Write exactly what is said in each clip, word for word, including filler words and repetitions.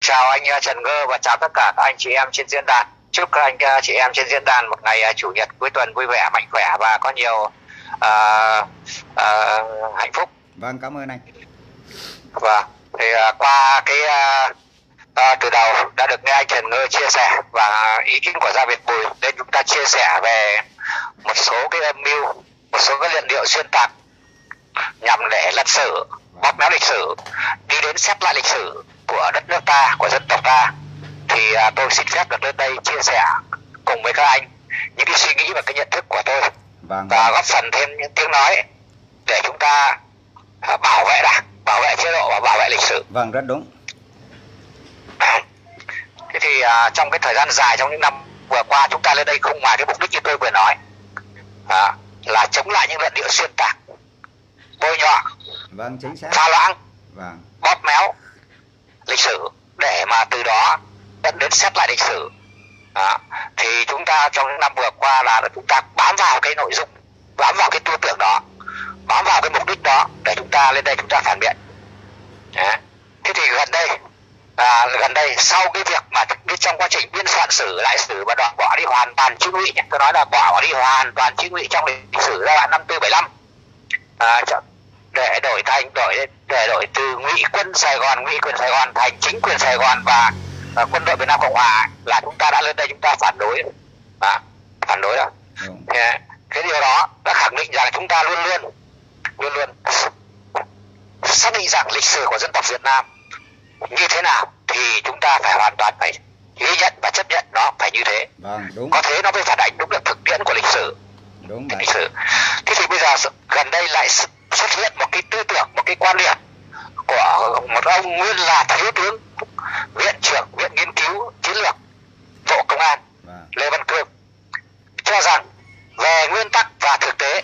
Chào anh uh, Trần Ngơ và chào tất cả các anh chị em trên diễn đàn. Chúc các anh uh, chị em trên diễn đàn một ngày uh, chủ nhật cuối tuần vui vẻ, mạnh khỏe và có nhiều uh, uh, hạnh phúc. Vâng, cảm ơn anh. Vâng, thì uh, qua cái uh, uh, từ đầu đã được nghe anh Trần Ngơ chia sẻ và ý kiến của Gia Việt Bùi, nên chúng ta chia sẻ về một số cái âm mưu, một số cái luận điệu xuyên tạc nhằm để lật sử, bóp méo lịch sử, đi đến xét lại lịch sử của đất nước ta, của dân tộc ta. Thì à, tôi xin phép được lên đây chia sẻ cùng với các anh những cái suy nghĩ và cái nhận thức của tôi, Vâng, và góp phần thêm những tiếng nói để chúng ta à, bảo vệ đảng, bảo vệ chế độ và bảo vệ lịch sử. Vâng, rất đúng. Thế thì à, trong cái thời gian dài, trong những năm vừa qua, chúng ta lên đây không ngoài cái mục đích như tôi vừa nói, à, là chống lại những luận điệu xuyên tạc, bôi nhọ, Vâng, chính xác. pha loãng, Vâng, bóp méo lịch sử để mà từ đó dẫn đến xét lại lịch sử. Đó. Thì chúng ta trong những năm vừa qua là chúng ta bám vào cái nội dung, bám vào cái tư tưởng đó, bám vào cái mục đích đó để chúng ta lên đây chúng ta phản biện. Đó. Thế thì gần đây à, gần đây sau cái việc mà trong quá trình biên soạn sử lại sử và đoạn bỏ đi hoàn toàn chữ ngụy, tôi nói là bỏ đi hoàn toàn chữ ngụy trong lịch sử giai đoạn năm tư bảy năm, à, để đổi thành đổi để đổi từ ngụy quân Sài Gòn, ngụy quyền Sài Gòn thành chính quyền Sài Gòn và uh, quân đội Việt Nam Cộng Hòa, là chúng ta đã lên đây chúng ta phản đối, à, phản đối đó. Thế, cái điều đó đã khẳng định rằng chúng ta luôn luôn luôn luôn xác định rằng lịch sử của dân tộc Việt Nam như thế nào thì chúng ta phải hoàn toàn phải ghi nhận và chấp nhận nó phải như thế. Vâng, đúng. Có thế nó mới phản ánh đúng được thực tiễn của lịch sử. Đúng cái vậy. lịch sử. Thế thì bây giờ gần đây lại xuất hiện một cái tư tưởng, một cái quan điểm của một ông nguyên là thiếu tướng, viện trưởng viện nghiên cứu chiến lược Bộ Công an, Vâng. Lê Văn Cương, cho rằng về nguyên tắc và thực tế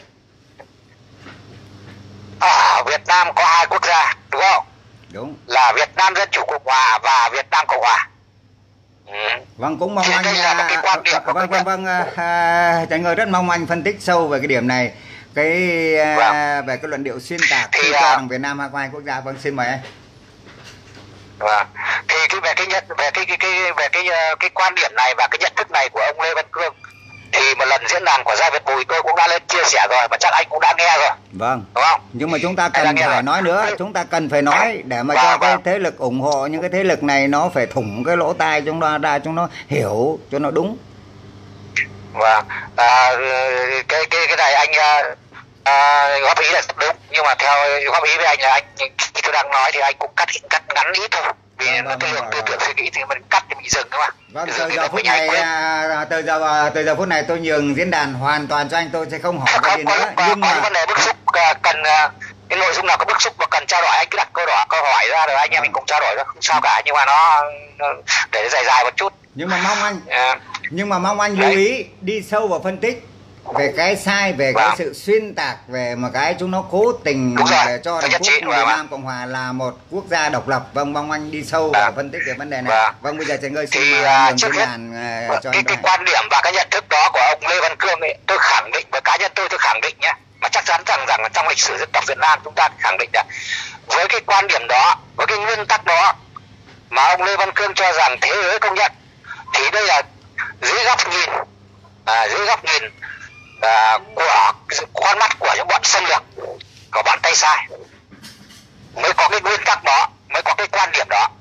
ở Việt Nam có hai quốc gia, đúng không? Đúng. Là Việt Nam Dân Chủ Cộng Hòa và Việt Nam Cộng Hòa. Ừ. Vâng, cũng mong Thì anh đây là một cái quan điểm của vâng các vâng vâng à, Trần Ngơ rất mong anh phân tích sâu về cái điểm này, cái à, Vâng. về cái luận điệu xuyên tạc Thì, khi à, cho rằng Việt Nam có hai quốc gia. Vâng, xin mời anh. Vâng. Thì cái về cái nhận về cái cái cái về cái cái, cái quan điểm này và cái nhận thức này của ông Lê Văn Cương thì một lần diễn đàn của Gia Việt Bùi tôi cũng đã lên chia sẻ rồi, và chắc anh cũng đã nghe rồi, Vâng. đúng không? Nhưng mà chúng ta Anh đã cần nghe phải rồi. nói nữa, chúng ta cần phải nói để mà Vâng, cho cái vâng. thế lực ủng hộ những cái thế lực này nó phải thủng cái lỗ tai chúng nó ra, chúng nó hiểu cho nó đúng. Vâng. À, cái cái cái này anh à, góp ý là rất đúng, nhưng mà theo góp ý với anh là anh khi tôi đang nói thì anh cũng cắt cắt ngắn ít thôi, vì Vâng, nó vâng, cái vâng, lượng tư vâng. tưởng suy nghĩ thì mình cắt thì mình dừng, đúng không ạ? Vâng, Dừng từ thì giờ nó phút mới nhanh này quên. à, từ giờ từ giờ phút này tôi nhường diễn đàn hoàn toàn cho anh, tôi sẽ không hỏi Không, cái gì có, nữa. có, Nhưng có những mà vấn đề bức xúc à, cần à, cái nội dung nào có bức xúc và cần trao đổi, anh cứ đặt câu hỏi câu hỏi ra rồi anh em mình cùng trao đổi, đó không sao cả, nhưng mà nó, nó để nó dài dài một chút. nhưng mà mong anh À, nhưng mà mong anh lưu Đấy. ý đi sâu vào phân tích về cái sai, về cái Vâng. sự xuyên tạc, về một cái chúng nó cố tình Đúng rồi, để cho tôi Đảng nhất Quốc trí, Việt vâng ạ. Nam Cộng Hòa là một quốc gia độc lập. Vâng, mong anh đi sâu vào Vâng. phân tích về vấn đề này. Vâng. Vâng, bây giờ Trần Ngơ xin thì mời à, anh trước nhường hết diễn đàn à, cho cái, anh cái ta. quan điểm và cái nhận thức đó của ông Lê Văn Cương ấy, tôi khẳng định với cá nhân tôi tôi khẳng định nhé, mà chắc chắn rằng rằng là trong lịch sử dân tộc Việt Nam chúng ta khẳng định là với cái quan điểm đó, với cái nguyên tắc đó mà ông Lê Văn Cương cho rằng thế giới công nhận, thì đây là dưới góc nhìn à, dưới góc nhìn à, của con mắt của những bọn xâm lược, của bọn tay sai, mới có cái nguyên tắc đó, mới có cái quan điểm đó.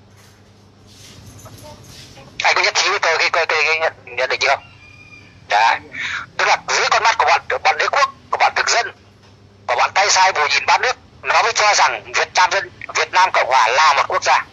Anh có nhất trí với tôi cái cái cái, cái nhận, nhận định không? Đấy. Tức là dưới con mắt của bọn bọn đế quốc, của bọn thực dân, của bọn tay sai vù nhìn ba nước, nó mới cho rằng Việt Nam dân Việt Nam Cộng Hòa là một quốc gia.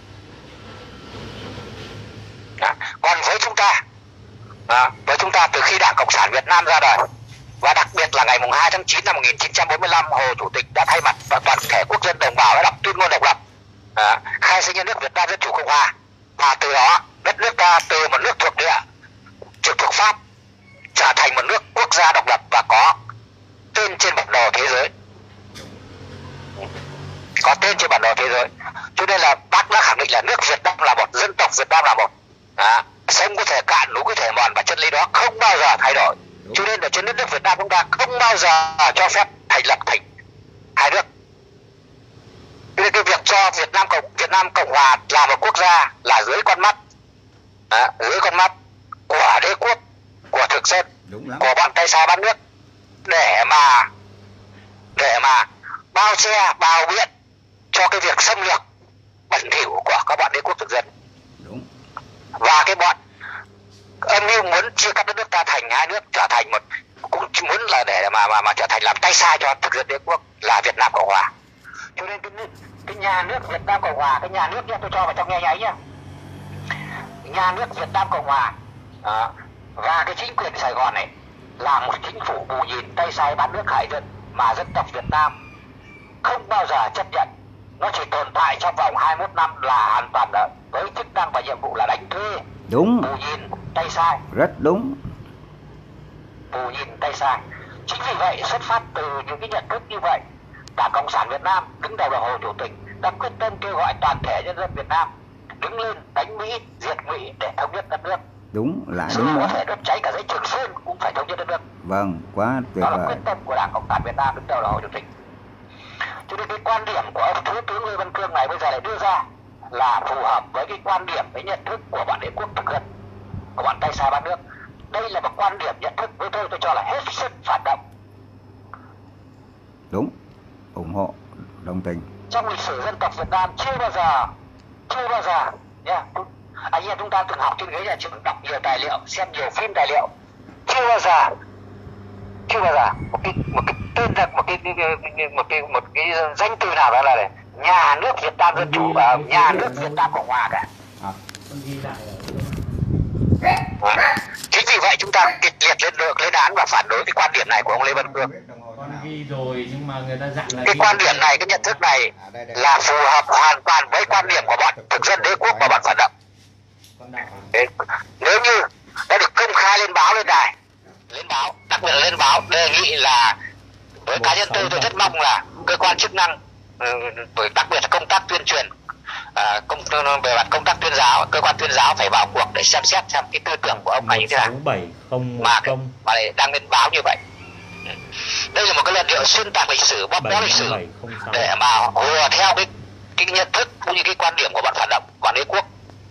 Đó. Còn với chúng ta, đó, với chúng ta từ khi Đảng Cộng sản Việt Nam ra đời, và đặc biệt là ngày hai tháng chín năm một nghìn chín trăm bốn mươi lăm, Hồ Chủ tịch đã thay mặt và toàn thể quốc dân đồng bào đã đọc tuyên ngôn độc lập, đó, khai sinh nhà nước Việt Nam Dân Chủ Cộng Hòa, và từ đó đất nước ta từ một nước thuộc địa trực thuộc Pháp trở thành một nước quốc gia độc lập và có tên trên bản đồ thế giới, có tên trên bản đồ thế giới. Cho nên là bác đã khẳng định là nước Việt Nam là một, dân tộc Việt Nam là một. Đó. Sông có thể cạn, núi có thể mòn, và chân lý đó không bao giờ thay đổi. Đúng. Cho nên ở trên đất nước Việt Nam chúng ta không bao giờ cho phép thành lập thành hai nước. Cho nên cái việc cho Việt Nam cộng Việt Việt Nam Cộng Hòa là một quốc gia là dưới con mắt, à, dưới con mắt của đế quốc, của thực dân, của bọn tay sai bán nước, để mà để mà bao che bao biện cho cái việc xâm lược bẩn thỉu của các bọn đế quốc thực dân. Đúng. Và cái bọn âm mưu muốn chia cắt đất nước ta thành hai nước, trở thành một, cũng muốn là để mà mà mà trở thành làm tay sai cho thực dân đế quốc là Việt Nam Cộng Hòa. Cho nên cái, cái nhà nước Việt Nam Cộng Hòa, cái nhà nước nha, tôi cho vào trong nghe nháy nhá, nhà nước Việt Nam Cộng Hòa à, và cái chính quyền Sài Gòn này là một chính phủ bù nhìn tay sai bán nước hại dân mà dân tộc Việt Nam không bao giờ chấp nhận. Nó chỉ tồn tại trong vòng hai mươi mốt năm là hoàn toàn đó, với chức năng và nhiệm vụ là đánh thuê, đúng, bù nhìn tay sai, rất đúng, bù nhìn tay sai. Chính vì vậy, xuất phát từ những cái nhận thức như vậy, Đảng Cộng sản Việt Nam đứng đầu là Hồ Chủ tịch đã quyết tâm kêu gọi toàn thể nhân dân Việt Nam đứng lên đánh Mỹ, diệt Mỹ để thống nhất đất nước. đúng là Dù đúng có đó. thể đốt cháy cả dãy Trường Sơn cũng phải thống nhất đất nước. Vâng, quá tuyệt Đó là vời. quyết tâm của Đảng Cộng sản Việt Nam đứng đầu là Hồ Chủ tịch. Cho nên cái quan điểm của ông Thiếu tướng Lê Văn Cương này bây giờ lại đưa ra là phù hợp với cái quan điểm, cái nhận thức của bọn đế quốc thực dân, của bọn tay sai bán nước. Đây là một quan điểm nhận thức với tôi tôi cho là hết sức phản động. Đúng, ủng hộ, đồng tình. Trong lịch sử dân tộc Việt Nam chưa bao giờ, chưa bao giờ nha, anh em chúng ta từng học trên ghế nhà trường, đọc nhiều tài liệu, xem nhiều phim tài liệu, chưa bao giờ, chưa bao giờ một cái một cái tên là một cái một cái một cái danh từ nào đó là này, nhà nước Việt Nam Dân Chủ và nhà nước Việt Nam Cộng Hòa cả. Chính vì vậy chúng ta kịch liệt lên được lên án và phản đối cái quan điểm này của ông Lê Văn Cương. Con ghi rồi nhưng mà người ta dặn là cái quan điểm này, cái nhận thức này là phù hợp hoàn toàn với quan điểm của bọn thực dân đế quốc và bọn phản động. Nếu như đã được công khai lên báo, lên đài, lên báo, đặc biệt là lên báo, đề nghị là với cá nhân tôi tôi rất mong là cơ quan chức năng, đặc biệt là công tác tuyên truyền, à, công về mặt công tác tuyên giáo, cơ quan tuyên giáo phải vào cuộc để xem xét xem cái tư tưởng của ông này như thế nào mà mà lại đang lên báo như vậy. Đây là một cái luận điệu xuyên tạc lịch sử, bóp méo lịch sử để mà hùa theo cái cái nhận thức cũng như cái quan điểm của bọn phản động, bọn đế quốc.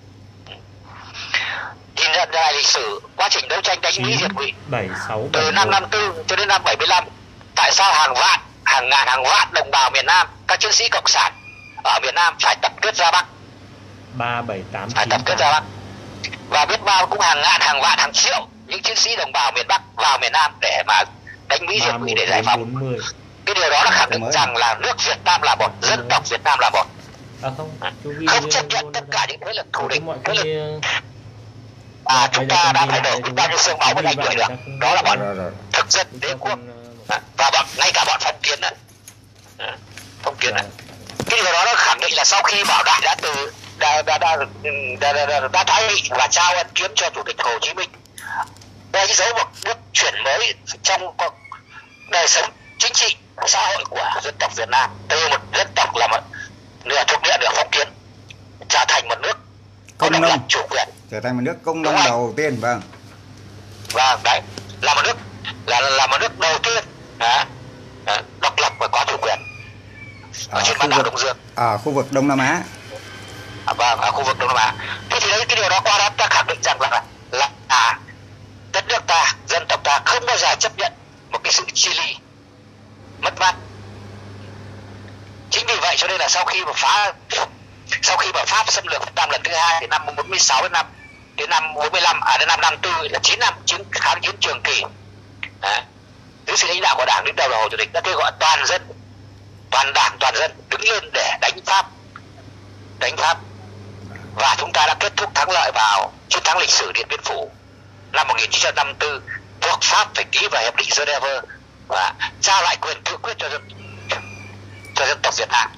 Nhìn nhận lại lịch sử quá trình đấu tranh đánh Mỹ diệt Mỹ từ năm năm tư cho đến năm bảy mươi lăm, tại sao hàng vạn, hàng ngàn, hàng vạn đồng bào miền Nam, các chiến sĩ cộng sản ở miền Nam phải tập kết ra Bắc, ba bảy tám phải tập kết ra Bắc, và biết bao cũng hàng ngàn, hàng vạn, hàng triệu những chiến sĩ đồng bào miền Bắc vào miền Nam để mà đánh Mỹ diệt Mỹ để giải phóng. Cái điều đó là khẳng định rằng là nước Việt Nam là một, dân tộc Việt Nam là một. À không, không chấp nhận tất cả những thế lực thù địch, thế lực à, chúng ta đã phải đổ biết bao nhiêu xương máu mới đánh đuổi được. Đó là bọn thực dân đế quốc và bọn ngay cả bọn phong kiến đấy, phong kiến đấy. Cái điều đó nó khẳng định là sau khi Bảo Đại đã từ đã đã đã đã, đã, đã, đã thoái vị và trao ân kiếm cho Chủ tịch Hồ Chí Minh, đánh dấu một bước chuyển mới trong đời sống chính trị xã hội của dân tộc Việt Nam, từ một dân tộc là một nửa thuộc địa nửa phong kiến trở thành một nước có độc lập chủ quyền, trở thành một nước công nông đầu tiên. Vâng, và đấy là một nước là là một nước đầu tiên à, độc lập và có chủ quyền ở, ở trên bán đảo Đông Dương, ở khu vực Đông Nam Á. À, vâng, ở khu vực Đông Nam Á. Thế thì đấy, cái điều đó qua đó ta khẳng định rằng là là à, đất nước ta, dân tộc ta không bao giờ chấp nhận một cái sự chia ly, mất mát. Chính vì vậy cho nên là sau khi mà phá sau khi mà Pháp xâm lược Việt Nam lần thứ hai từ năm bốn mươi sáu đến năm đến năm bốn mươi lăm, à đến năm năm tư là chín năm chiến kháng chiến Trường Kỳ. Đấy. Dưới sự lãnh đạo của Đảng đứng đầu là Hồ Chủ tịch đã kêu gọi toàn dân, toàn Đảng, toàn dân đứng lên để đánh Pháp, đánh Pháp. Và chúng ta đã kết thúc thắng lợi vào chiến thắng lịch sử Điện Biên Phủ năm một nghìn chín trăm năm mươi tư, buộc Pháp phải ký vào hiệp định Geneva và trao lại quyền tự quyết cho dân cho dân tộc Việt Nam.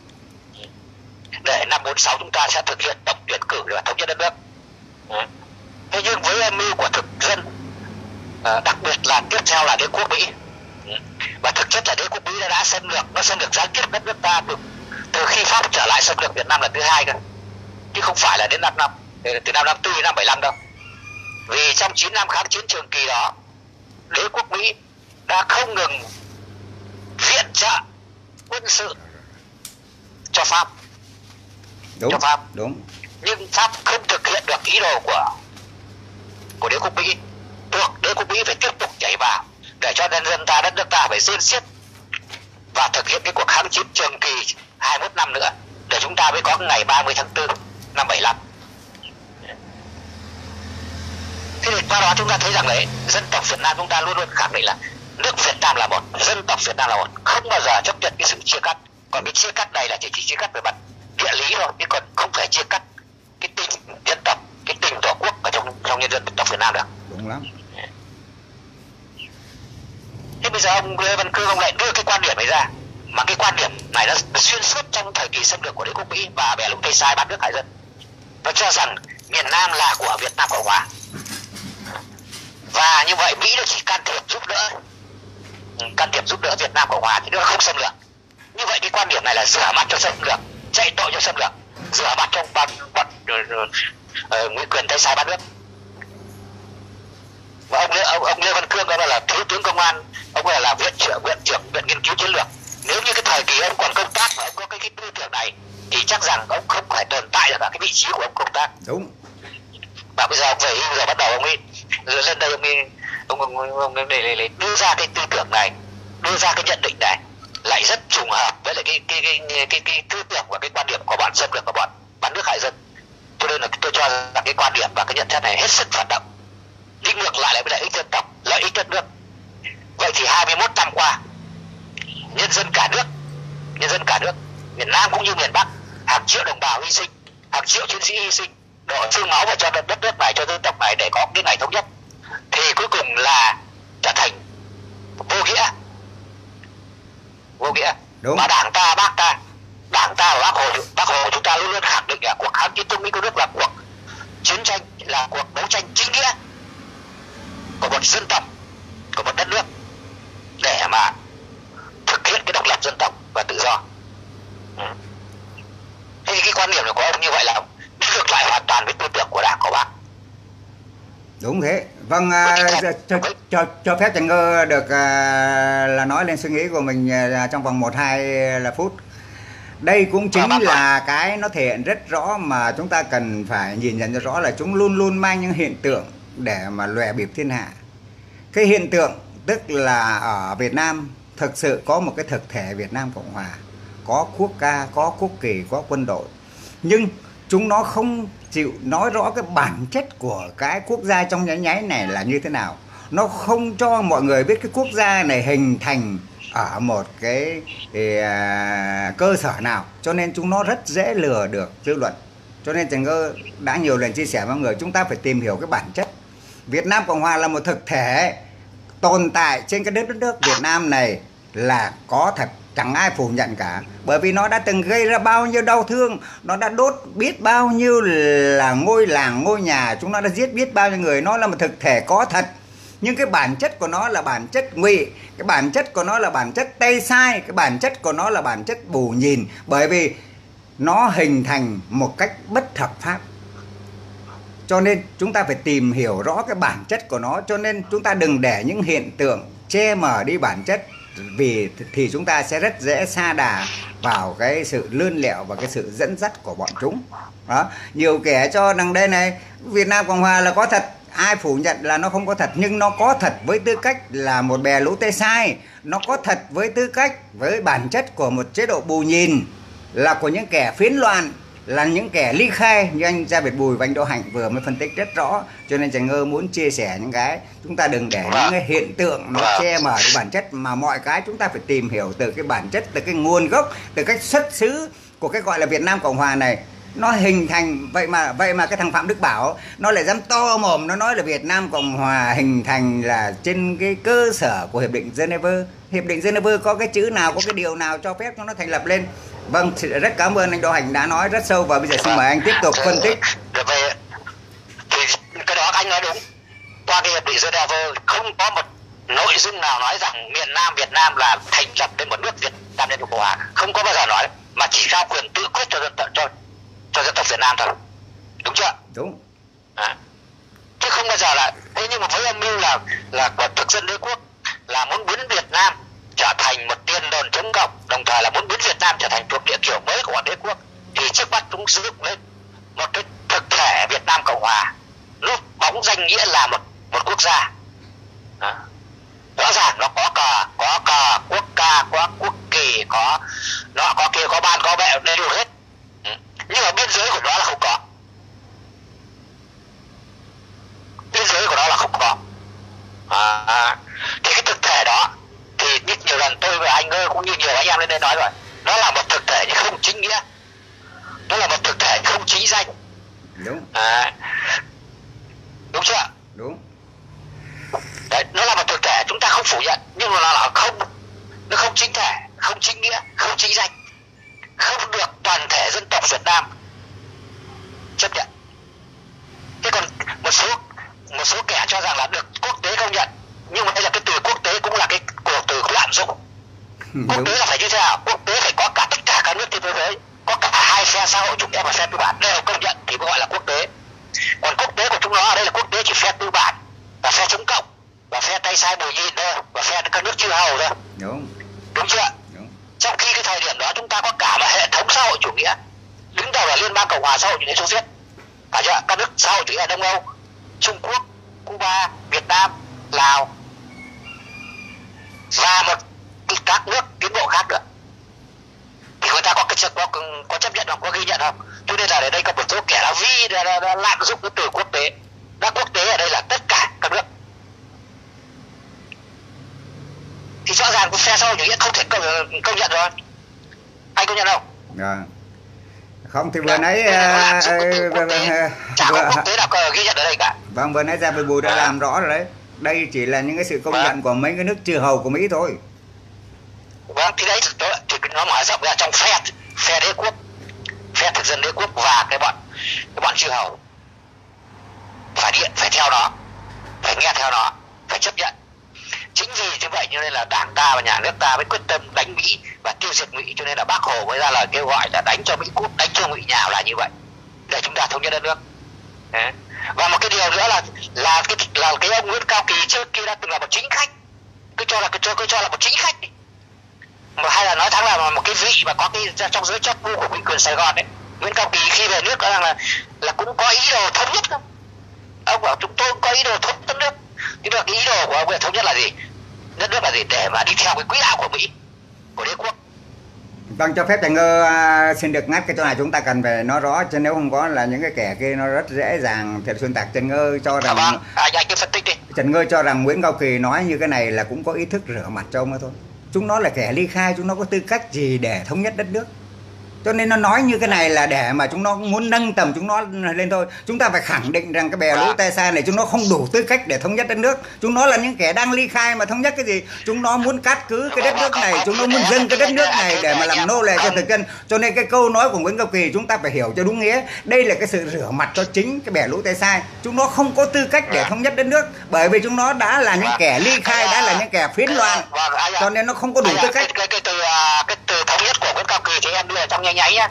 Để năm bốn sáu chúng ta sẽ thực hiện tổng tuyển cử để thống nhất đất nước. Thế nhưng với âm mưu của thực dân, đặc biệt là tiếp theo là đế quốc Mỹ, và thực chất là đế quốc Mỹ đã, đã xâm lược, nó xâm lược gián tiếp đất nước ta từ, từ khi Pháp trở lại xâm lược Việt Nam lần thứ hai cơ, chứ không phải là đến năm năm từ năm năm tư đến năm bảy lăm đâu. Vì trong chín năm kháng chiến Trường Kỳ đó, đế quốc Mỹ đã không ngừng viện trợ quân sự cho Pháp. đúng, cho Pháp. đúng. Nhưng Pháp không thực hiện được ý đồ của của đế quốc Mỹ, buộc đế quốc Mỹ phải tiếp tục nhảy vào để cho nhân dân ta, đất nước ta phải rên xiết và thực hiện cái cuộc kháng chiến trường kỳ hai mươi mốt năm nữa để chúng ta mới có cái ngày ba mươi tháng tư năm bảy lăm. Thế thì qua đó chúng ta thấy rằng đấy, dân tộc Việt Nam chúng ta luôn luôn khẳng định là nước Việt Nam là một, dân tộc Việt Nam là một, không bao giờ chấp nhận cái sự chia cắt. Còn cái chia cắt này là chỉ, chỉ chia cắt về mặt địa lý thôi, chứ còn không phải chia cắt cái tình dân tộc, cái tình tổ quốc ở trong trong nhân dân tộc Việt Nam được. Đúng lắm. Thế bây giờ ông Lê Văn Cương ông lại đưa cái quan điểm này ra, mà cái quan điểm này nó xuyên suốt trong thời kỳ xâm lược của đế quốc Mỹ và bè lũ Tây Sai bán nước hải dân. Nó cho rằng miền Nam là của Việt Nam Cộng Hòa, và như vậy Mỹ nó chỉ can thiệp giúp đỡ, can thiệp giúp đỡ Việt Nam Cộng Hòa thì nó không xâm lược. Như vậy cái quan điểm này là rửa mặt cho xâm lược, chạy tội cho xâm lược, rửa mặt trong bọn bọn uh, Nguyễn Quyền Tây Sai bán nước. Và ông Lê, ông, ông Lê Văn Cương đó là thiếu tướng công an, ông là, là viện trưởng viện trưởng viện nghiên cứu chiến lược. Nếu như cái thời kỳ ông còn công tác và ông có cái, cái tư tưởng này thì chắc rằng ông không phải tồn tại được ở cái vị trí của ông công tác. Đúng. Và bây giờ ông về hưu rồi, bắt đầu ông ấy rồi lên đây ông ấy ông, ông, ông, ông để, để, để đưa ra cái tư tưởng này, đưa ra cái nhận định này, lại rất trùng hợp với lại cái cái cái cái, cái, cái tư tưởng và cái quan điểm của bọn xâm lược của bọn bán nước hải dân. Cho nên là tôi cho rằng cái quan điểm và cái nhận xét này hết sức phản động, đi ngược lại lại với lợi ích dân tộc, lợi ích đất nước. Vậy thì hai mươi mốt năm qua, nhân dân cả nước, nhân dân cả nước, miền Nam cũng như miền Bắc, hàng triệu đồng bào hy sinh, hàng triệu chiến sĩ hy sinh, đổ xương máu vào cho đất nước này, cho dân tộc này để có cái ngày thống nhất, thì cuối cùng là trở thành vô nghĩa, vô nghĩa. Đúng. Mà đảng ta, bác ta, đảng ta và bác hồ, bác hồ chúng ta luôn luôn khẳng định là cuộc kháng chiến chống Mỹ cứu nước là cuộc chiến tranh, là cuộc đấu tranh chính nghĩa của một dân tộc, của một đất nước, để mà thực hiện cái độc lập dân tộc và tự do. Ừ. Thế thì cái quan điểm này của ông như vậy là đi ngược lại hoàn toàn với tư tưởng của đảng của bác. Đúng thế. Vâng, à, cho, cho, cho phép Trần Ngơ được à, là nói lên suy nghĩ của mình à, trong vòng một hai là phút. Đây cũng chính là cái nó thể hiện rất rõ mà chúng ta cần phải nhìn nhận cho rõ là chúng luôn luôn mang những hiện tượng để mà lòe bịp thiên hạ. Cái hiện tượng tức là ở Việt Nam thực sự có một cái thực thể Việt Nam Cộng Hòa, có quốc ca, có quốc kỳ, có quân đội, nhưng chúng nó không chịu nói rõ cái bản chất của cái quốc gia trong nháy nháy này là như thế nào. Nó không cho mọi người biết cái quốc gia này hình thành ở một cái à, cơ sở nào, cho nên chúng nó rất dễ lừa được dư luận. Cho nên Trần Ngơ đã nhiều lần chia sẻ với mọi người, chúng ta phải tìm hiểu cái bản chất. Việt Nam Cộng Hòa là một thực thể tồn tại trên cái đất nước Việt Nam này là có thật, chẳng ai phủ nhận cả. Bởi vì nó đã từng gây ra bao nhiêu đau thương, nó đã đốt biết bao nhiêu là ngôi làng, ngôi nhà, chúng nó đã giết biết bao nhiêu người. Nó là một thực thể có thật, nhưng cái bản chất của nó là bản chất ngụy, cái bản chất của nó là bản chất Tây Sai, cái bản chất của nó là bản chất bù nhìn. Bởi vì nó hình thành một cách bất hợp pháp, cho nên chúng ta phải tìm hiểu rõ cái bản chất của nó. Cho nên chúng ta đừng để những hiện tượng che mờ đi bản chất, vì thì chúng ta sẽ rất dễ sa đà vào cái sự lươn lẹo và cái sự dẫn dắt của bọn chúng. Đó, nhiều kẻ cho rằng đây này Việt Nam Cộng Hòa là có thật, ai phủ nhận là nó không có thật, nhưng nó có thật với tư cách là một bè lũ Tây Sai, nó có thật với tư cách với bản chất của một chế độ bù nhìn, là của những kẻ phiến loạn, là những kẻ ly khai như anh Gia Việt Bùi và anh Đỗ Hạnh vừa mới phân tích rất rõ. Cho nên Trần Ngơ muốn chia sẻ những cái chúng ta đừng để những cái hiện tượng nó che mờ cái bản chất, mà mọi cái chúng ta phải tìm hiểu từ cái bản chất, từ cái nguồn gốc, từ cách xuất xứ của cái gọi là Việt Nam Cộng Hòa này. Nó hình thành vậy mà vậy mà cái thằng Phạm Đức Bảo nó lại dám to mồm nó nói là Việt Nam Cộng Hòa hình thành là trên cái cơ sở của hiệp định Geneva. Hiệp định Geneva có cái chữ nào, có cái điều nào cho phép cho nó thành lập lên? Vâng, rất cảm ơn anh Đỗ Hạnh đã nói rất sâu, và bây giờ xin mời anh tiếp tục phân tích. Về thì cái đó anh nói đúng. Qua cái hiệp định Geneva không có một nội dung nào nói rằng miền Nam Việt Nam là thành lập lên một nước Việt Nam Nhân Cộng Hòa, không có bao giờ nói, mà chỉ trao quyền tự quyết cho dân tộc cho cho dân tộc Việt Nam thôi, đúng chưa? Đúng. À. Chứ không bao giờ là thế. Nhưng mà với âm mưu là là của thực dân đế quốc là muốn biến Việt Nam trở thành một tiền đồn chống cộng, đồng thời là muốn biến Việt Nam trở thành thuộc địa kiểu mới của bọn đế quốc, thì trước mắt chúng dựng lên một cái thực thể Việt Nam Cộng Hòa núp bóng danh nghĩa là một một quốc gia. Đó. Rõ ràng nó có cờ, có cờ quốc ca, có quốc kỳ, có nó có kia, có ban, có bệ, đầy đủ hết. Ừ. Nhưng mà biên giới của nó là không có. Biên giới của nó là không có. À, thì cái thực thể đó thì biết nhiều lần tôi và anh ơi cũng như nhiều anh em lên đây nói rồi, nó là một thực thể nhưng không chính nghĩa, nó là một thực thể không chính danh. Đúng. À, đúng chưa? Đúng. Đấy, nó là một thực thể chúng ta không phủ nhận, nhưng mà nó là không, nó không chính thể, không chính nghĩa, không chính danh, không được toàn thể dân tộc Việt Nam chấp nhận. Thế còn một số một số kẻ cho rằng là được quốc tế công nhận, nhưng mà đây là cái từ quốc tế cũng là cái của từ lạm dụng. Quốc tế là phải như thế nào? Quốc tế phải có cả tất cả các nước trên thế giới, có cả hai phe xã hội chủ nghĩa và phe tư bản đều công nhận thì mới gọi là quốc tế. Còn quốc tế của chúng nó ở đây là quốc tế chỉ phe tư bản và phe chống cộng và phe tay sai bùi nhịn thôi, và phe các nước chư hầu thôi. Đúng. Đúng chưa? Đúng. Trong khi cái thời điểm đó chúng ta có cả một hệ thống xã hội chủ nghĩa, đứng đầu là Liên bang Cộng hòa xã hội chủ nghĩa Xô Viết, phải chưa? Các nước xã hội chủ nghĩa Đông Âu, Trung Quốc, Cuba, Việt Nam, Lào và một các nước tiến bộ khác nữa, thì người ta có cái có, có chấp nhận không, có ghi nhận không? Cho nên là ở đây có một số kẻ là vi đã, đã, đã lạm dụng cái từ quốc tế. Đã quốc tế ở đây là tất cả các nước, thì rõ ràng phe xã hội chủ nghĩa không thể công, công nhận rồi. Anh công nhận không? Rồi. Không thì vừa nãy chả có quốc tế nào ghi nhận ở đây cả. Vâng, vừa nãy ra về Bùi đã à. làm rõ rồi đấy. Đây chỉ là những cái sự công nhận của mấy cái nước chư hầu của Mỹ thôi. Vâng, thì đấy thì nó mở rộng ra trong phe phe đế quốc, phe thực dân đế quốc và cái bọn cái bọn chư hầu phải điện phải theo nó, phải nghe theo nó, phải chấp nhận. Chính vì như vậy cho nên là đảng ta và nhà nước ta mới quyết tâm đánh Mỹ và tiêu diệt Mỹ, cho nên là Bác Hồ mới ra lời kêu gọi là đánh cho Mỹ cút, đánh cho Mỹ nhào là như vậy để chúng ta thống nhất đất nước. Đấy. Và một cái điều nữa là là cái là cái ông Nguyễn Cao Kỳ trước kia đã từng là một chính khách, cứ cho là cứ cho cứ cho là một chính khách đi. Mà hay là nói thẳng là một cái vị mà có cái trong giới chấp vụ của chính quyền Sài Gòn đấy, Nguyễn Cao Kỳ khi về nước nói rằng là là cũng có ý đồ thống nhất không? Ông bảo chúng tôi cũng có ý đồ thống nhất nước, nhưng mà cái ý đồ của ông thống nhất là gì? Đất nước là gì? Để mà đi theo cái quỹ đạo của Mỹ, của đế quốc. Vâng, cho phép Trần Ngơ uh, xin được ngắt cái chỗ này, chúng ta cần phải nói rõ, chứ nếu không có là những cái kẻ kia nó rất dễ dàng thiệt xuyên tạc. Trần Ngơ cho rằng à, vâng. à, anh cứ phân tích đi. Trần Ngơ cho rằng Nguyễn Cao Kỳ nói như cái này là cũng có ý thức rửa mặt cho ông ấy thôi. Chúng nó là kẻ ly khai, chúng nó có tư cách gì để thống nhất đất nước? Cho nên nó nói như cái này là để mà chúng nó muốn nâng tầm chúng nó lên thôi. Chúng ta phải khẳng định rằng cái bè lũ tay sai này chúng nó không đủ tư cách để thống nhất đất nước. Chúng nó là những kẻ đang ly khai mà thống nhất cái gì? Chúng nó muốn cắt cứ cái đất nước này, chúng nó muốn dâng cái đất nước này để mà làm nô lệ cho thực dân. Cho nên cái câu nói của Nguyễn Cao Kỳ chúng ta phải hiểu cho đúng nghĩa. Đây là cái sự rửa mặt cho chính cái bè lũ tay sai. Chúng nó không có tư cách để thống nhất đất nước, bởi vì chúng nó đã là những kẻ ly khai, đã là những kẻ phiến loạn. Cho nên nó không có đủ tư cách. Cái, cái, từ, cái từ thống nhất của Nguyễn Cao Kỳ thì em đưa trong nháy nháy nhá.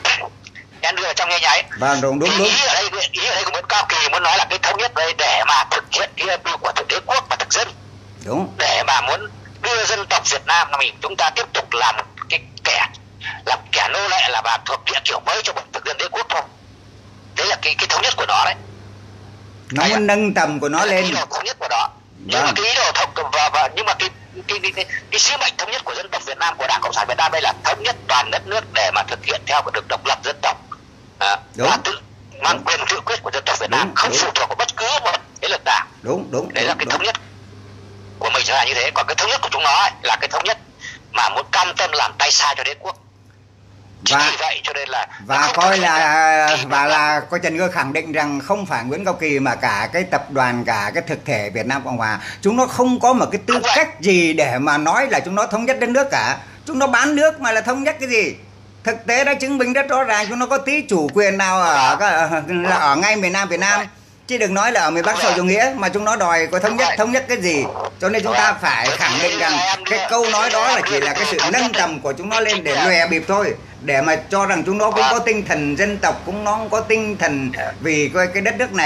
Em đưa trong nháy nháy. Vâng, đúng đúng đúng. Ý ở đây, ý ở đây của Nguyễn Cao Kỳ muốn nói là cái thống nhất đây để mà thực hiện cái âm mưu của thực đế quốc và thực dân. Đúng. Để mà muốn đưa dân tộc Việt Nam mình chúng ta tiếp tục làm cái kẻ làm kẻ nô lệ, là và thuộc địa kiểu mới cho một thực dân đế quốc thôi. Đấy là cái cái thống nhất của nó đấy. Nó muốn nâng tầm của nó lên. Cái ý đồ thống nhất của nó. Nhưng vâng. mà cái ý đồ thống và, và nhưng mà cái cái cái, cái, cái sứ mệnh thống nhất của dân tộc Việt Nam, của Đảng Cộng sản Việt Nam đây là thống nhất toàn đất nước để mà thực hiện theo được độc lập dân tộc. À, và tự mang đúng. quyền tự quyết của dân tộc Việt Nam, đúng, không đúng. phụ thuộc vào bất cứ một thế lực nào. Đúng đúng. Đấy đúng, là cái đúng. thống nhất của mình là như thế. Còn cái thống nhất của chúng nó ấy, là cái thống nhất mà muốn cam tâm làm tay sai cho đế quốc. Chính và vì vậy cho nên là và coi là và là coi Trần Ngơ khẳng định rằng không phải Nguyễn Cao Kỳ mà cả cái tập đoàn, cả cái thực thể Việt Nam Cộng Hòa, chúng nó không có một cái tư cách gì để mà nói là chúng nó thống nhất đất nước cả. Chúng nó bán nước mà là thống nhất cái gì? Thực tế đã chứng minh rất rõ ràng chúng nó có tí chủ quyền nào ở là ở ngay miền Nam Việt Nam, chứ đừng nói là ở miền Bắc xã hội chủ nghĩa mà chúng nó đòi có thống nhất. Thống nhất cái gì? Cho nên chúng ta phải khẳng định rằng cái câu nói đó là chỉ là cái sự nâng tầm của chúng nó lên để lòe bịp thôi, để mà cho rằng chúng nó cũng có tinh thần dân tộc, cũng nó cũng có tinh thần vì cái đất nước này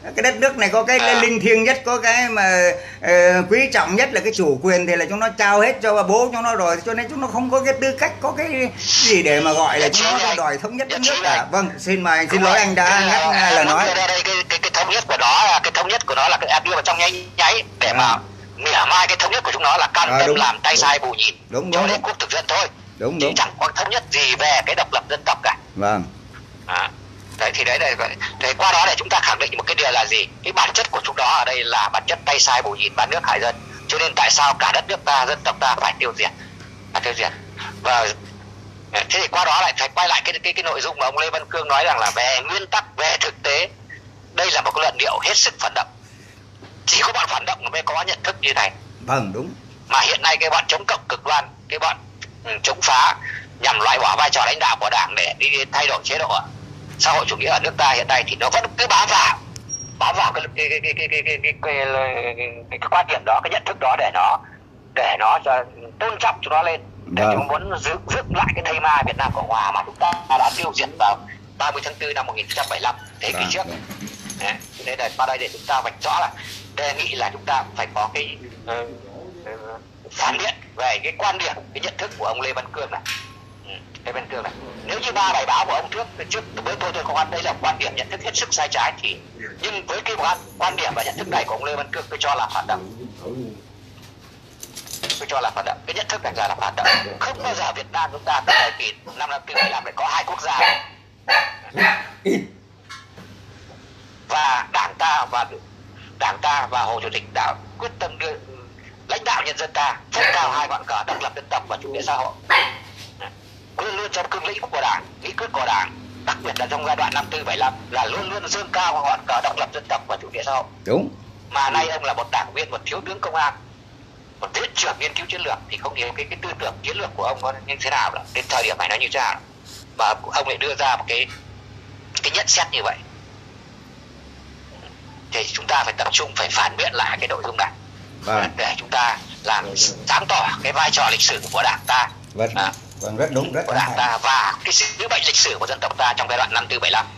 Cái đất nước này có cái à. linh thiêng nhất, có cái mà uh, quý trọng nhất là cái chủ quyền, thì là chúng nó trao hết cho bố chúng nó rồi, cho nên chúng nó không có cái tư cách, có cái gì để mà gọi là chúng nó đòi thống nhất đất nước cả. Vâng, xin mời anh, xin lỗi anh đã ngắt lời nói. Đây, đây, cái, cái, cái thống nhất của nó, cái thống nhất của nó là cái đưa vào trong nháy nháy để à. mà mỉa mai cái thống nhất của chúng nó là can à, tâm làm tay sai bù nhìn đúng, cho đúng, đến quốc thực dân thôi. Đúng, chứ đúng. chẳng có thống nhất gì về cái độc lập dân tộc cả. Vâng. À. Đấy thì đấy là thì qua đó để chúng ta khẳng định một cái điều là gì? Cái bản chất của chúng nó ở đây là bản chất tay sai bù nhìn, bán nước hại dân. Cho nên tại sao cả đất nước ta, dân tộc ta phải tiêu diệt, phải tiêu diệt. Và thế thì qua đó lại phải quay lại cái cái cái nội dung mà ông Lê Văn Cương nói rằng là về nguyên tắc, về thực tế, đây là một cái luận điệu hết sức phản động. Chỉ có bọn phản động mới có nhận thức như này. Vâng, đúng. Mà hiện nay cái bọn chống cộng cực đoan, cái bọn chống phá nhằm loại bỏ vai trò lãnh đạo của Đảng để đi thay đổi chế độ xã hội chủ nghĩa ở nước ta hiện nay, thì nó vẫn cứ bám vào bám vào cái cái cái cái cái cái cái, cái, cái, cái, cái quan điểm đó, cái nhận thức đó để nó để nó cho tôn trọng cho nó lên, để vâng. chúng muốn giữ dựng lại cái thây ma Việt Nam Cộng Hòa mà chúng ta đã tiêu diệt vào ba mươi tháng tư năm một nghìn chín trăm bảy mươi lăm, thế kỷ trước. Đấy, nên là qua đây để chúng ta vạch rõ là đề nghị là chúng ta phải có cái uh, uh, phản biện về cái quan điểm, cái nhận thức của ông Lê Văn Cương này. Ừ, Lê Văn Cương này, nếu như ba bài báo của ông trước trước với tôi tôi không ăn đây là quan điểm nhận thức hết sức sai trái, thì nhưng với cái quan, quan điểm và nhận thức này của ông Lê Văn Cương tôi cho là phản động. Tôi cho là phản động, cái nhận thức này là, là phản động. Không bao giờ Việt Nam chúng ta từ thời kỳ năm năm tư bảy năm để có hai quốc gia. Và đảng ta và đảng ta và Hồ Chủ tịch đã quyết tâm đưa lãnh đạo nhân dân ta phất cao hai ngọn cờ độc lập dân tộc và chủ nghĩa xã hội, luôn luôn trong cương lĩnh của Đảng, nghị quyết của Đảng, đặc biệt là trong giai đoạn năm tư bảy năm là luôn luôn dương cao ngọn cờ độc lập dân tộc và chủ nghĩa xã hội. Đúng. Mà nay ông là một đảng viên, một thiếu tướng công an, một viện trưởng nghiên cứu chiến lược, thì không hiểu cái cái tư tưởng chiến lược của ông có như thế nào, là đến thời điểm này nó như thế nào mà ông lại đưa ra một cái cái nhận xét như vậy. Thì chúng ta phải tập trung, phải phản biện lại cái nội dung này. Vâng. Để chúng ta làm sáng tỏ cái vai trò lịch sử của Đảng ta. Vâng, à, vâng rất đúng, rất của Đảng ta và cái sứ mệnh lịch sử của dân tộc ta trong giai đoạn năm tư bảy lăm.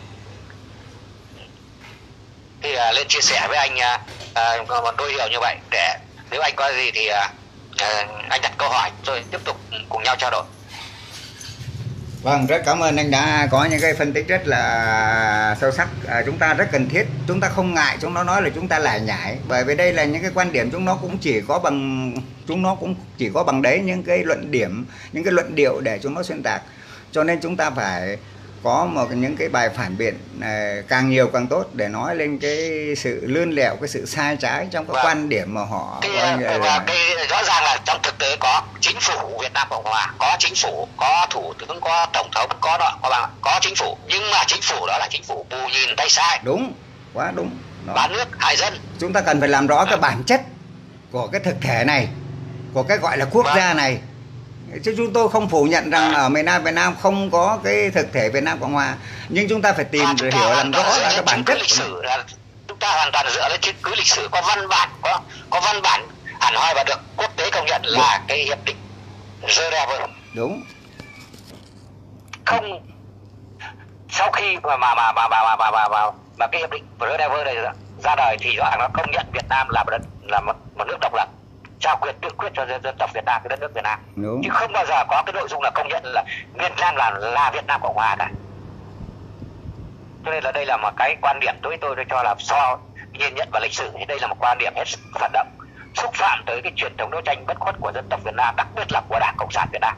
Thì uh, lên chia sẻ với anh uh, một đôi điều như vậy, để nếu anh có gì thì uh, uh, anh đặt câu hỏi rồi tiếp tục cùng nhau trao đổi. Vâng, rất cảm ơn anh đã có những cái phân tích rất là sâu sắc. À, chúng ta rất cần thiết, chúng ta không ngại chúng nó nói là chúng ta lải nhải, bởi vì đây là những cái quan điểm chúng nó cũng chỉ có bằng chúng nó cũng chỉ có bằng đấy những cái luận điểm, những cái luận điệu để chúng nó xuyên tạc. Cho nên chúng ta phải có một những cái bài phản biện này, càng nhiều càng tốt, để nói lên cái sự lươn lẹo, cái sự sai trái trong cái vâng. quan điểm mà họ cái, là... và cái rõ ràng là trong thực tế có chính phủ Việt Nam Cộng Hòa, có chính phủ, có thủ tướng, có tổng thống, có đó, có bằng, có chính phủ, nhưng mà chính phủ đó là chính phủ bù nhìn tay sai. Đúng, quá đúng. Đó. Bán nước hại dân. Chúng ta cần phải làm rõ à. cái bản chất của cái thực thể này, của cái gọi là quốc vâng. gia này. Chứ chúng tôi không phủ nhận rằng ở miền Nam Việt Nam không có cái thực thể Việt Nam Cộng Hòa, nhưng chúng ta phải tìm để hiểu làm rõ là cái bản chất lịch sử là chúng ta hoàn toàn dựa lên chứng cứ lịch sử, có văn bản, có có văn bản hẳn hoi và được quốc tế công nhận là đúng. Cái hiệp định Geneva. Đúng. Không, sau khi mà mà mà mà mà mà mà, mà, mà cái hiệp định Geneva này ra đời thì rõ ràng nó công nhận Việt Nam là một là một, một nước độc lập, trao quyền tự quyết cho dân, dân tộc Việt Nam, cái đất nước Việt Nam. Đúng. Chứ không bao giờ có cái nội dung là công nhận là Việt Nam là là Việt Nam Cộng Hòa cả. Cho nên là đây là một cái quan điểm tôi tôi cho là so nhìn nhận và lịch sử thì đây là một quan điểm hết sức phản động, xúc phạm tới cái truyền thống đấu tranh bất khuất của dân tộc Việt Nam, đặc biệt là của Đảng Cộng sản Việt Nam.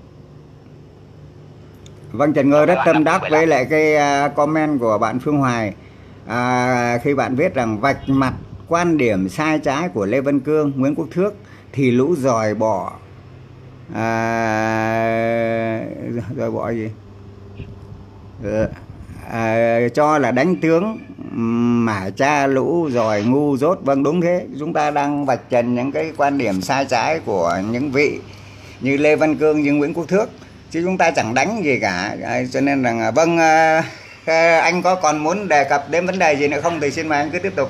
Vâng, Trần Ngơ rất tâm đắc với lại cái comment của bạn Phương Hoài à, khi bạn viết rằng vạch mặt quan điểm sai trái của Lê Văn Cương, Nguyễn Quốc Thước thì lũ dòi bỏ à, dòi bỏ gì à, cho là đánh tướng mà cha lũ dòi ngu dốt. Vâng, đúng thế, chúng ta đang vạch trần những cái quan điểm sai trái của những vị như Lê Văn Cương, như Nguyễn Quốc Thước, chứ chúng ta chẳng đánh gì cả. À, cho nên rằng vâng, à, anh có còn muốn đề cập đến vấn đề gì nữa không thì xin mời anh cứ tiếp tục.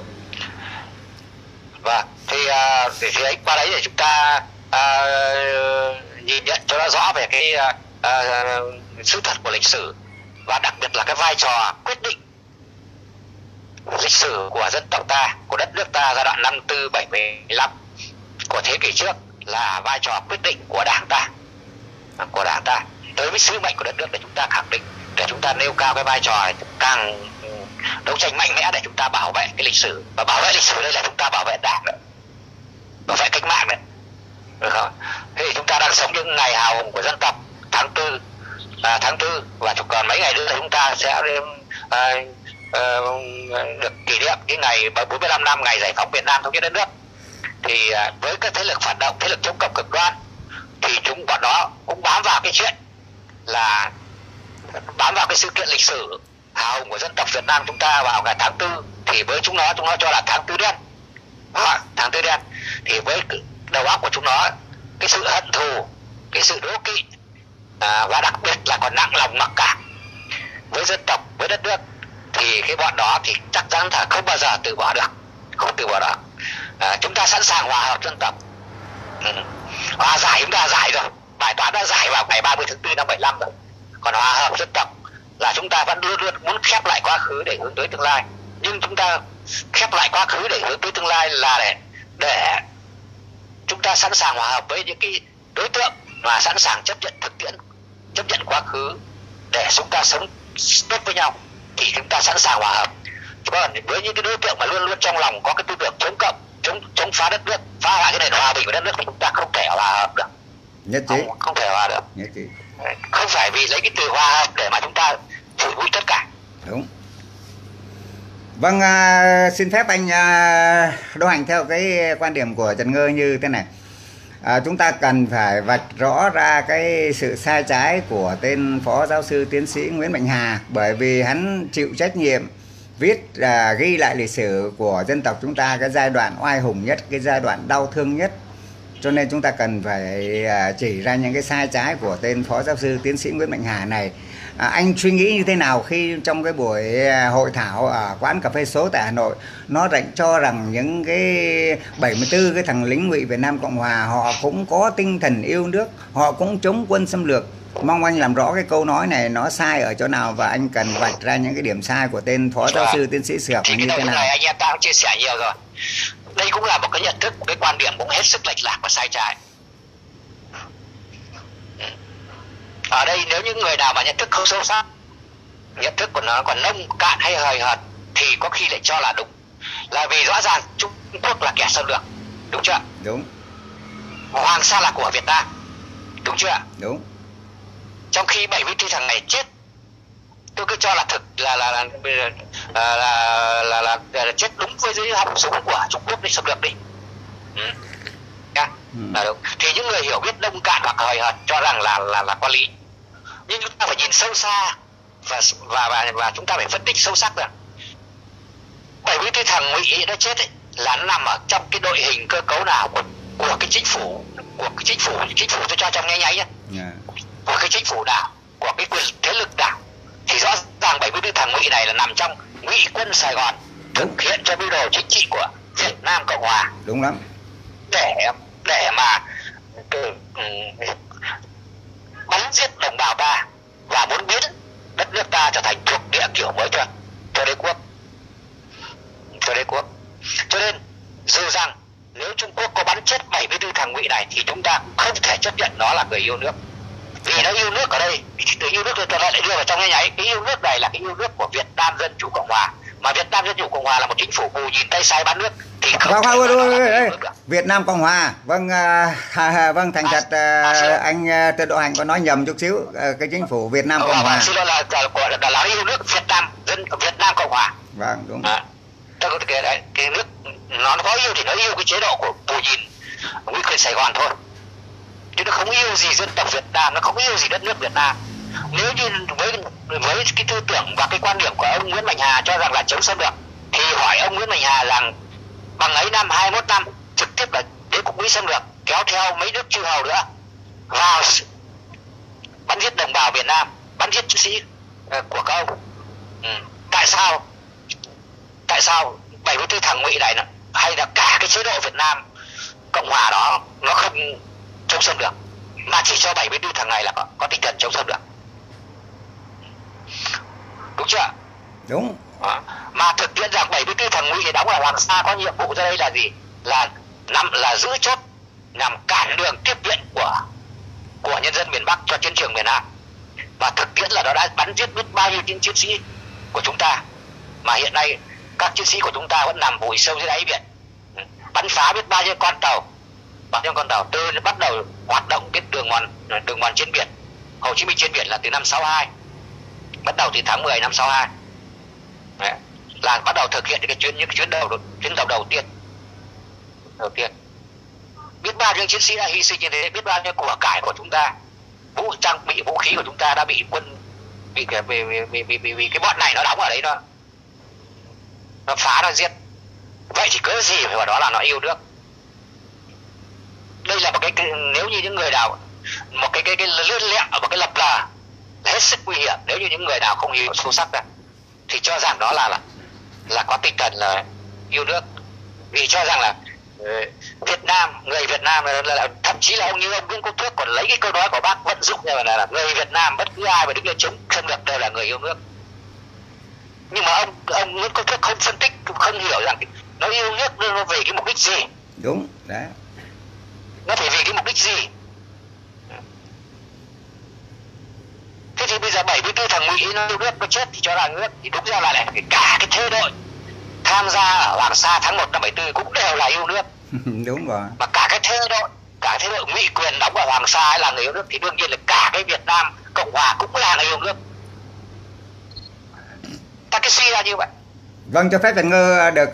Vâng, thì, uh, thì, thì ấy, qua đấy để chúng ta uh, nhìn nhận cho nó rõ về cái uh, uh, sự thật của lịch sử, và đặc biệt là cái vai trò quyết định lịch sử của dân tộc ta, của đất nước ta giai đoạn năm tư bảy mươi lăm của thế kỷ trước là vai trò quyết định của Đảng ta, của Đảng ta tới với sứ mệnh của đất nước để chúng ta khẳng định, để chúng ta nêu cao cái vai trò càng đấu tranh mạnh mẽ để chúng ta bảo vệ cái lịch sử, và bảo vệ lịch sử đây là chúng ta bảo vệ Đảng nữa, bảo vệ cách mạng đấy, được không? Thế thì chúng ta đang sống những ngày hào hùng của dân tộc, tháng tư à, tháng tư và còn mấy ngày nữa là chúng ta sẽ à, à, được kỷ niệm cái ngày bốn mươi lăm năm ngày giải phóng Việt Nam thống nhất đất nước. Thì à, với các thế lực phản động, thế lực chống cộng cực đoan thì chúng bọn nó cũng bám vào cái chuyện là bám vào cái sự kiện lịch sử hào hùng của dân tộc Việt Nam chúng ta vào ngày tháng tư, thì với chúng nó chúng nó cho là tháng tư đen. Đó, tháng tư đen thì với đầu óc của chúng nó, cái sự hận thù, cái sự đố kỵ à, và đặc biệt là còn nặng lòng mặc cảm với dân tộc, với đất nước, thì cái bọn đó thì chắc chắn là không bao giờ từ bỏ được, không từ bỏ được. À, chúng ta sẵn sàng hòa hợp dân tộc. Ừ. Hòa giải chúng ta giải rồi, bài toán đã giải vào ngày ba mươi tháng tư năm bảy mươi lăm rồi. Còn hòa hợp dân tộc là chúng ta vẫn luôn luôn muốn khép lại quá khứ để hướng tới tương lai. Nhưng chúng ta khép lại quá khứ để hướng tới tương lai là để để chúng ta sẵn sàng hòa hợp với những cái đối tượng và sẵn sàng chấp nhận thực tiễn, chấp nhận quá khứ để chúng ta sống tốt với nhau, thì chúng ta sẵn sàng hòa hợp. Còn với những cái đối tượng mà luôn luôn trong lòng có cái tư tưởng chống cộng, chống chống phá đất nước, phá hoại cái nền hòa bình của đất nước, thì chúng ta không thể hòa hợp được. Nhất trí. Không, không thể hòa được. Nhất trí. Không phải vì lấy cái từ hòa hợp để mà chúng ta phủi bụi tất cả. Đúng. Vâng, à, xin phép anh à, Đỗ Hạnh theo cái quan điểm của Trần Ngơ như thế này. À, chúng ta cần phải vạch rõ ra cái sự sai trái của tên Phó Giáo sư Tiến sĩ Nguyễn Mạnh Hà, bởi vì hắn chịu trách nhiệm viết à, ghi lại lịch sử của dân tộc chúng ta, cái giai đoạn oai hùng nhất, cái giai đoạn đau thương nhất. Cho nên chúng ta cần phải à, chỉ ra những cái sai trái của tên Phó Giáo sư Tiến sĩ Nguyễn Mạnh Hà này. À, anh suy nghĩ như thế nào khi trong cái buổi hội thảo ở quán cà phê số tại Hà Nội, nó rảnh cho rằng những cái bảy mươi tư cái thằng lính ngụy Việt Nam Cộng Hòa họ cũng có tinh thần yêu nước, họ cũng chống quân xâm lược. Mong anh làm rõ cái câu nói này nó sai ở chỗ nào, và anh cần vạch ra những cái điểm sai của tên Phó Giáo sư Tiến sĩ Sược như thế nào. Này anh em ta cũng chia sẻ nhiều rồi. Đây cũng là một cái nhận thức, một cái quan điểm cũng hết sức lệch lạc và sai trái. Ở đây nếu những người nào mà nhận thức không sâu sắc, nhận thức của nó còn nông cạn hay hời hợt, thì có khi lại cho là đúng. Là vì rõ ràng Trung Quốc là kẻ xâm lược, đúng chưa? Đúng. Hoàng Sa là của Việt Nam, đúng chưa? Đúng. Trong khi bảy mươi tư thằng này chết, tôi cứ cho là thực là là là là là, là, là, là, là chết đúng với dưới họng súng của Trung Quốc đi xâm lược đi. Ừ. Yeah. Ừ. Là đúng. Thì những người hiểu biết nông cạn hoặc hời hợt cho rằng là là là có lý, nhưng chúng ta phải nhìn sâu xa và và và, và chúng ta phải phân tích sâu sắc rằng bảy mươi tư thằng ngụy nó chết ấy, là nó nằm ở trong cái đội hình cơ cấu nào của của cái chính phủ, của cái chính phủ chính phủ tôi cho trong nháy nháy nhé, yeah. Của cái chính phủ nào, của cái quyền thế lực nào, thì rõ ràng bảy mươi tư thằng ngụy này là nằm trong ngụy quân Sài Gòn thực hiện cho mưu đồ chính trị của Việt Nam Cộng Hòa. Đúng lắm. Để để mà ừ, bắn giết đồng bào ta và muốn biến đất nước ta trở thành thuộc địa kiểu mới cho cho đế quốc, cho đế quốc. Cho nên dù rằng nếu Trung Quốc có bắn chết bảy mươi tư thằng ngụy này thì chúng ta không thể chấp nhận nó là người yêu nước, vì nó yêu nước ở đây, từ yêu nước tôi lại đưa vào trong cái nháy, cái yêu nước này là cái yêu nước của Việt Nam Dân Chủ Cộng Hòa, mà Việt Nam Dân Chủ Cộng Hòa là một chính phủ bù nhìn tay sai bán nước thì không. Vâng, vâng, vâng, vâng, Việt Nam Cộng Hòa, vâng, à, vâng, thành thật à, à, anh Trần Đỗ Hạnh có nói nhầm chút xíu, à, cái chính phủ Việt Nam Cộng Hòa. Xin lỗi là là, là, là yêu nước Việt Nam Dân Việt Nam Cộng Hòa. Vâng, đúng. À, cái, cái, cái nước nó có yêu thì nó yêu cái chế độ của bù nhìn Nguyễn Quyền Sài Gòn thôi, chứ nó không yêu gì dân tộc Việt Nam, nó không yêu gì đất nước Việt Nam. Nếu như với với cái tư tưởng và cái quan điểm của ông Nguyễn Mạnh Hà cho rằng là chống xâm lược, thì hỏi ông Nguyễn Mạnh Hà rằng bằng ấy năm hai mươi mốt năm trực tiếp là đế quốc Mỹ xâm lược kéo theo mấy nước chư hầu nữa vào bắn giết đồng bào Việt Nam, bắn giết chiến sĩ uh, của các ông. Ừ. Tại sao tại sao bảy mươi tư thằng ngụy này hay là cả cái chế độ Việt Nam Cộng Hòa đó nó không chống xâm lược, mà chỉ cho bảy mươi tư thằng này là có, có tinh thần chống xâm lược, đúng chưa? Đúng. Đó. Mà thực tiễn rằng bảy mươi tư thằng ngụy đóng ở Hoàng Sa có nhiệm vụ ra đây là gì? Là nằm là giữ chốt nhằm cản đường tiếp viện của của nhân dân miền Bắc cho chiến trường miền Nam. Và thực tiễn là nó đã bắn giết biết bao nhiêu những chiến sĩ của chúng ta, mà hiện nay các chiến sĩ của chúng ta vẫn nằm vùi sâu dưới đáy biển, bắn phá biết bao nhiêu con tàu, bao nhiêu con tàu. Từ bắt đầu hoạt động cái đường mòn đường mòn trên biển, Hồ Chí Minh trên biển là từ năm sáu hai, bắt đầu từ tháng mười năm sáu hai. Đấy, là bắt đầu thực hiện cái chuyến những cái chuyến đầu chuyến tàu đầu tiên đầu tiên biết bao nhiêu chiến sĩ đã hy sinh như thế, biết bao nhiêu của cải của chúng ta, vũ trang bị vũ khí của chúng ta đã bị quân bị cái vì, vì, vì, vì, vì, vì cái bọn này nó đóng ở đấy, nó nó phá nó giết. Vậy thì cớ gì phải vào đó là nó yêu nước? Đây là một cái, cái nếu như những người nào một cái cái cái lươn lẹo, một cái lập lờ là hết sức nguy hiểm. Nếu như những người nào không hiểu sâu sắc ra thì cho rằng đó là là là có tinh thần là yêu nước, vì cho rằng là uh, Việt Nam, người Việt Nam là, là, là thậm chí là ông như ông Nguyễn Quốc Thước còn lấy cái câu nói của bác vận dụng như là, là, là người Việt Nam bất cứ ai mà đứng lên chống xâm lược đều là người yêu nước. Nhưng mà ông ông Nguyễn Quốc Thước không phân tích, không hiểu rằng nó yêu nước nó về cái mục đích gì. Đúng đấy, nó phải vì cái mục đích gì. Thế thì bây giờ bảy mươi tư thằng ngụy nó yêu nước, nó chết thì cho là nước, thì đúng ra là lại cả cái thế đội tham gia ở Hoàng Sa tháng một năm bảy mươi tư cũng đều là yêu nước. đúng rồi. Mà cả cái thế đội cả thế đội ngụy quyền đóng ở Hoàng Sa ấy là người yêu nước, thì đương nhiên là cả cái Việt Nam Cộng Hòa cũng là người yêu nước. Ta cứ suy ra như vậy. Vâng, cho phép Trần Ngơ được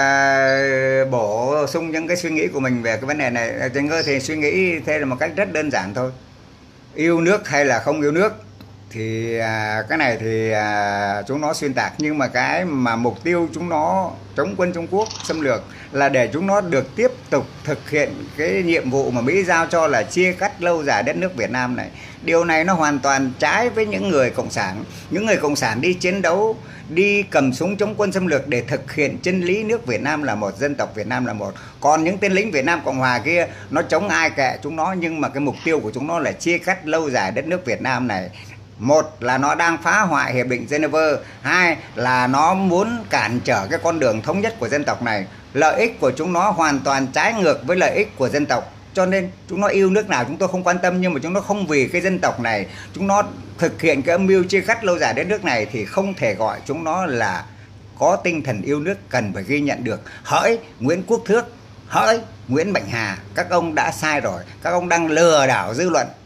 à, bổ sung những cái suy nghĩ của mình về cái vấn đề này. Trần Ngơ thì suy nghĩ thế là một cách rất đơn giản thôi. Yêu nước hay là không yêu nước thì à, cái này thì à, chúng nó xuyên tạc, nhưng mà cái mà mục tiêu chúng nó chống quân Trung Quốc xâm lược là để chúng nó được tiếp tục thực hiện cái nhiệm vụ mà Mỹ giao cho là chia cắt lâu dài đất nước Việt Nam này. Điều này nó hoàn toàn trái với những người cộng sản. Những người cộng sản đi chiến đấu, đi cầm súng chống quân xâm lược để thực hiện chân lý nước Việt Nam là một, dân tộc Việt Nam là một. Còn những tên lính Việt Nam Cộng Hòa kia nó chống ai kệ chúng nó, nhưng mà cái mục tiêu của chúng nó là chia cắt lâu dài đất nước Việt Nam này. Một là nó đang phá hoại hiệp định Geneva, hai là nó muốn cản trở cái con đường thống nhất của dân tộc này. Lợi ích của chúng nó hoàn toàn trái ngược với lợi ích của dân tộc. Cho nên chúng nó yêu nước nào chúng tôi không quan tâm, nhưng mà chúng nó không vì cái dân tộc này, chúng nó thực hiện cái âm mưu chia cắt lâu dài đất nước này thì không thể gọi chúng nó là có tinh thần yêu nước, cần phải ghi nhận được. Hỡi Nguyễn Quốc Thước, hỡi Nguyễn Mạnh Hà, các ông đã sai rồi, các ông đang lừa đảo dư luận.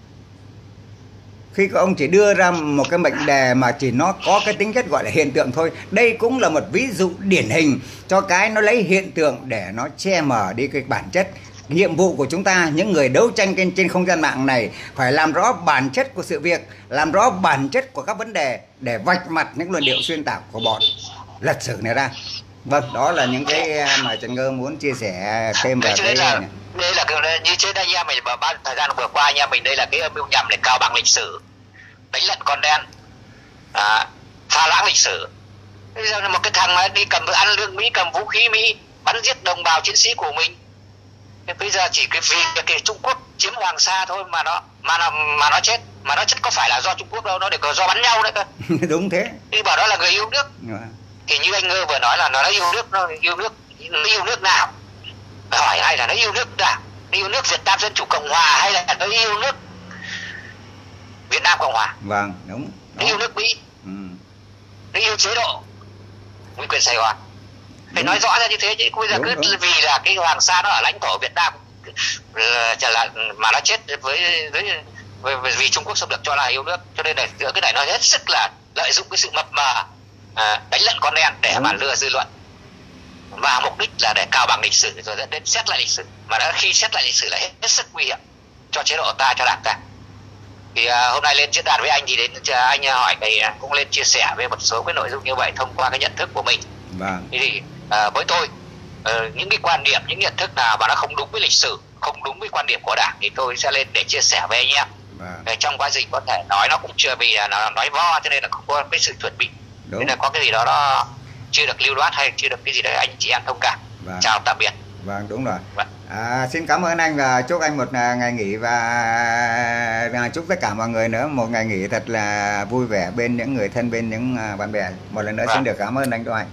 Khi các ông chỉ đưa ra một cái mệnh đề mà chỉ nó có cái tính chất gọi là hiện tượng thôi. Đây cũng là một ví dụ điển hình cho cái nó lấy hiện tượng để nó che mờ đi cái bản chất. Nhiệm vụ của chúng ta, những người đấu tranh trên, trên không gian mạng này, phải làm rõ bản chất của sự việc, làm rõ bản chất của các vấn đề để vạch mặt những luận điệu xuyên tạc của bọn lịch sử này ra. Vâng, đó là những cái mà Trần Ngơ muốn chia sẻ thêm về cái là, này. Đây là cái, như trên anh em mình vào ba thời gian vừa qua anh em mình đây là cái âm mưu nhằm để cao bằng lịch sử, đánh lận con đen, à, pha loãng lịch sử. Bây giờ là một cái thằng mà đi cầm ăn lương Mỹ, cầm vũ khí Mỹ, bắn giết đồng bào chiến sĩ của mình. Thế bây giờ chỉ cái vì cái Trung Quốc chiếm Hoàng Sa thôi mà nó mà nó mà nó chết, mà nó chết có phải là do Trung Quốc đâu, nó để có do bắn nhau đấy cơ. Đúng thế. Đi bảo đó là người yêu nước. Yeah. Thì như anh Ngơ vừa nói là nó yêu nước, nó yêu nước, nó yêu nước nào? Hỏi hay là nó yêu nước nào? Nó yêu nước Việt Nam Dân Chủ Cộng Hòa hay là nó yêu nước Việt Nam Cộng Hòa? Vâng, đúng. Nó yêu nước Mỹ. Ừ. Nó yêu chế độ Nguyễn quyền Sài Gòn. Phải nói rõ ra như thế chứ bây giờ cứ đúng. Vì là cái Hoàng Sa nó ở lãnh thổ Việt Nam là mà nó chết với, với, với vì Trung Quốc xâm lược cho là yêu nước, cho nên là giữa cái này nó hết sức là lợi dụng cái sự mập mờ, à, đánh lận con đen để đúng. Mà lừa dư luận, và mục đích là để cao bằng lịch sử rồi dẫn đến xét lại lịch sử, mà đã khi xét lại lịch sử là hết, hết sức nguy hiểm cho chế độ ta, cho đảng ta. Thì à, hôm nay lên diễn đàn với anh thì đến anh hỏi thầy cũng lên chia sẻ về một số cái nội dung như vậy thông qua cái nhận thức của mình. Vâng. Thì à, với tôi à, những cái quan điểm, những nhận thức nào mà nó không đúng với lịch sử, không đúng với quan điểm của đảng thì tôi sẽ lên để chia sẻ với anh em. Vâng. Trong quá trình có thể nói nó cũng chưa vì là nó nói vo, cho nên là không có cái sự chuẩn bị, đúng. Nên là có cái gì đó nó chưa được lưu loát hay chưa được cái gì đấy anh chị em thông cảm. Vâng. Chào tạm biệt. Vâng, đúng rồi. Vâng. À, xin cảm ơn anh và chúc anh một ngày nghỉ, và chúc tất cả mọi người nữa một ngày nghỉ thật là vui vẻ bên những người thân, bên những bạn bè. Một lần nữa xin được cảm ơn anh Đỗ Hạnh.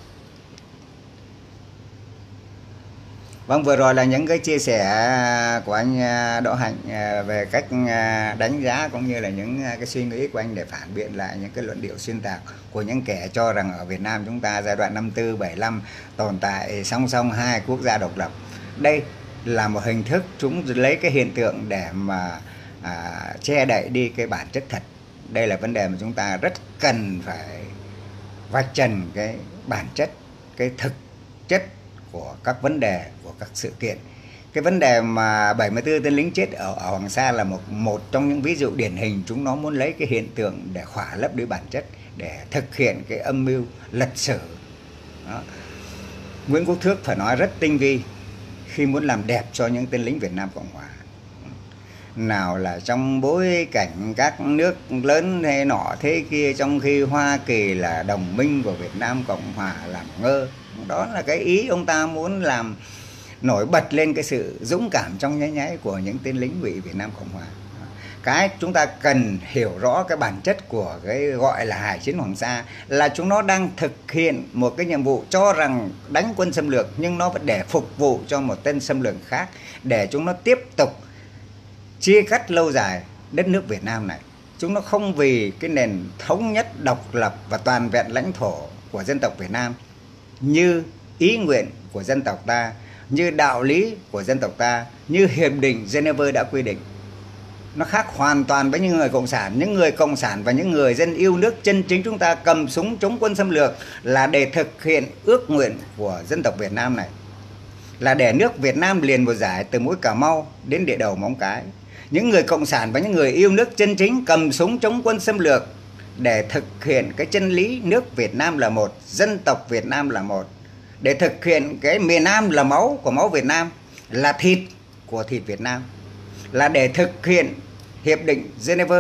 Vâng, vừa rồi là những cái chia sẻ của anh Đỗ Hạnh về cách đánh giá cũng như là những cái suy nghĩ của anh để phản biện lại những cái luận điệu xuyên tạc của những kẻ cho rằng ở Việt Nam chúng ta giai đoạn năm tư bảy lăm tồn tại song song hai quốc gia độc lập. Đây là một hình thức chúng lấy cái hiện tượng để mà à, che đậy đi cái bản chất thật. Đây là vấn đề mà chúng ta rất cần phải vạch trần cái bản chất, cái thực chất của các vấn đề, của các sự kiện. Cái vấn đề mà bảy mươi tư tên lính chết ở, ở Hoàng Sa là một một trong những ví dụ điển hình. Chúng nó muốn lấy cái hiện tượng để khỏa lấp đi bản chất, để thực hiện cái âm mưu lật sử. Đó. Nguyễn Quốc Thước phải nói rất tinh vi khi muốn làm đẹp cho những tên lính Việt Nam Cộng Hòa. Nào là trong bối cảnh các nước lớn thế nọ thế kia, trong khi Hoa Kỳ là đồng minh của Việt Nam Cộng Hòa làm ngơ. Đó là cái ý ông ta muốn làm nổi bật lên cái sự dũng cảm trong nháy nháy của những tên lính ngụy Việt Nam Cộng Hòa. Cái chúng ta cần hiểu rõ cái bản chất của cái gọi là Hải chiến Hoàng Sa là chúng nó đang thực hiện một cái nhiệm vụ cho rằng đánh quân xâm lược, nhưng nó vẫn để phục vụ cho một tên xâm lược khác, để chúng nó tiếp tục chia cắt lâu dài đất nước Việt Nam này. Chúng nó không vì cái nền thống nhất, độc lập và toàn vẹn lãnh thổ của dân tộc Việt Nam như ý nguyện của dân tộc ta, như đạo lý của dân tộc ta, như Hiệp định Geneva đã quy định. Nó khác hoàn toàn với những người cộng sản. Những người cộng sản và những người dân yêu nước chân chính chúng ta cầm súng chống quân xâm lược là để thực hiện ước nguyện của dân tộc Việt Nam này, là để nước Việt Nam liền một dải từ mũi Cà Mau đến địa đầu Móng Cái. Những người cộng sản và những người yêu nước chân chính cầm súng chống quân xâm lược để thực hiện cái chân lý nước Việt Nam là một, dân tộc Việt Nam là một, để thực hiện cái miền Nam là máu của máu Việt Nam, là thịt của thịt Việt Nam, là để thực hiện Hiệp định Geneva,